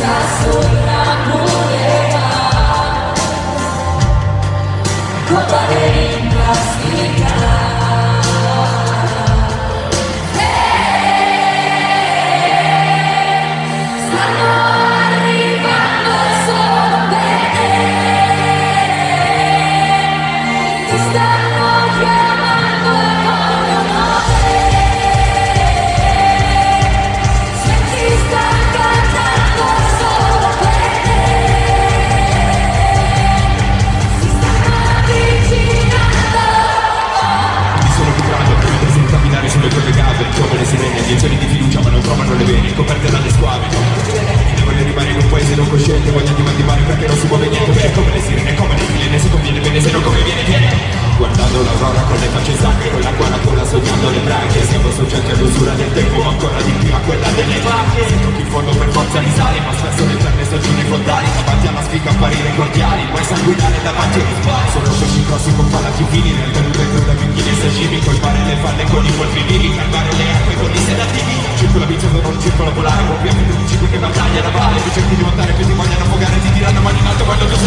Iniezioni di fiducia ma non trovano le vene, coperte dalle squadre. Ne voglio rimanere in un paese non cosciente, voglia di mandimare perché non si muove niente. Beh, come le sirene, come le filene, se conviene bene, se non conviene viene. Guardando l'aurora con le facce sacre, con la guanacola sognando le branche. Siamo soggetti all'usura del tempo, ma ancora di più a quella delle vacche. Se tocchi il fondo per forza risali, ma spesso le perne sono giù nei fondali. Davanti alla sfiga apparire cordiali, puoi sanguinare davanti a rispari. Sono pesci grossi con palati fini, nel tenuto e da pinchini e sagimi. Colpare le falle con i polvini, calmare le acque con i sedativi. Circola vincendo non circola volare, ovviamente principi che battaglia navale. Più cerchi di montare, più ti vogliono affogare, ti tirano mani in alto quando tu